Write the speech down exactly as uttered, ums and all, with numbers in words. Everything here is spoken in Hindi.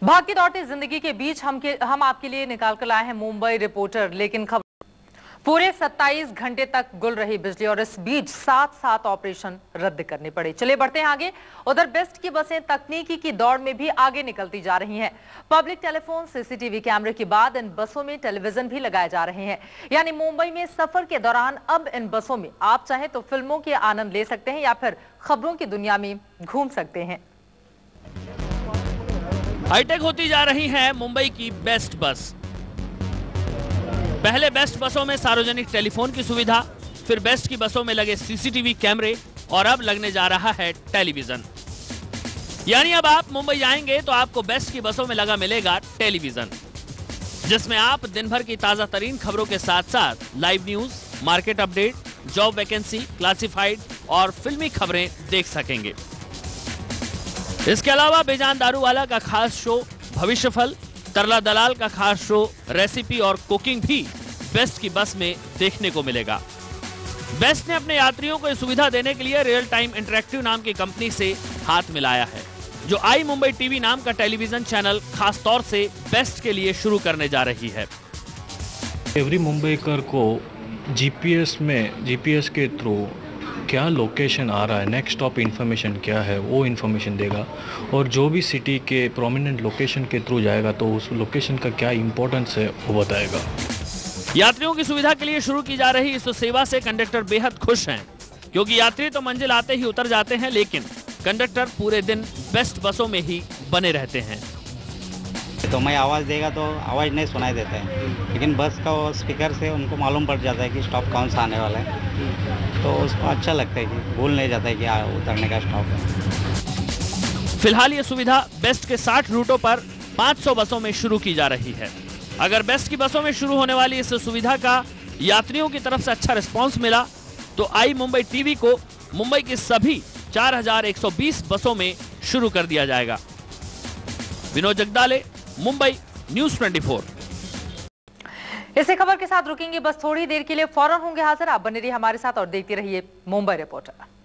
भागती दौड़ती जिंदगी के बीच हम के हम आपके लिए निकाल कर लाए हैं मुंबई रिपोर्टर। लेकिन खबर पूरे सत्ताईस घंटे तक गुल रही बिजली और इस बीच सात सात ऑपरेशन रद्द करने पड़े। चलिए बढ़ते हैं आगे। उधर बेस्ट की बसें तकनीकी की दौड़ में भी आगे निकलती जा रही हैं। पब्लिक टेलीफोन, सीसीटीवी कैमरे के बाद इन बसों में टेलीविजन भी लगाए जा रहे हैं। यानी मुंबई में सफर के दौरान अब इन बसों में आप चाहें तो फिल्मों के आनंद ले सकते हैं या फिर खबरों की दुनिया में घूम सकते हैं। हाईटेक होती जा रही है मुंबई की बेस्ट बस। पहले बेस्ट बसों में सार्वजनिक टेलीफोन की सुविधा, फिर बेस्ट की बसों में लगे सीसीटीवी कैमरे और अब लगने जा रहा है टेलीविजन। यानी अब आप मुंबई जाएंगे तो आपको बेस्ट की बसों में लगा मिलेगा टेलीविजन, जिसमें आप दिन भर की ताजा तरीन खबरों के साथ साथ live news, market update, job vacancy, classified और फिल्मी खबरें देख सकेंगे। इसके अलावा बेजान दारूवाला का खास शो भविष्यफल, तरला दलाल का खास शो रेसिपी और कुकिंग भी बेस्ट की बस में देखने को मिलेगा। बेस्ट ने अपने यात्रियों को सुविधा देने के लिए रियल टाइम इंटरैक्टिव नाम की कंपनी से हाथ मिलाया है, जो आई मुंबई टीवी नाम का टेलीविजन चैनल खास तौर से बेस्ट के लिए शुरू करने जा रही है। एवरी मुंबईकर को जीपीएस में जीपीएस के थ्रू क्या लोकेशन आ रहा है, नेक्स्ट स्टॉप इन्फॉर्मेशन क्या है, वो इन्फॉर्मेशन देगा। और जो भी सिटी के प्रोमिनेंट लोकेशन के थ्रू जाएगा तो उस लोकेशन का क्या इंपॉर्टेंस है वो बताएगा। यात्रियों की सुविधा के लिए शुरू की जा रही इस सेवा से कंडक्टर बेहद खुश हैं, क्योंकि यात्री तो मंजिल आते ही उतर जाते हैं, लेकिन कंडक्टर पूरे दिन बेस्ट बसों में ही बने रहते हैं। तो मैं आवाज़ देगा तो आवाज़ नहीं सुनाई देता है, लेकिन बस का स्पीकर से उनको मालूम पड़ जाता है कि स्टॉप कौन सा आने वाला है, तो उसको अच्छा लगता है कि भूल नहीं जाता है कि उतरने का स्टॉप है। फिलहाल ये सुविधा बेस्ट के साठ रूटों पर पाँच सौ बसों में शुरू की जा रही है। अगर बेस्ट की बसों में शुरू होने वाली इस सुविधा का यात्रियों की तरफ से अच्छा रिस्पांस मिला तो आई मुंबई टीवी को मुंबई की सभी चार हजार एक सौ बीस बसों में शुरू कर दिया जाएगा। विनोद जगदाले, मुंबई न्यूज़ चौबीस। इसी खबर के साथ रुकेंगे बस थोड़ी देर के लिए, फौरन होंगे हाजिर। आप बने रहिए हमारे साथ और देखते रहिए मुंबई रिपोर्टर।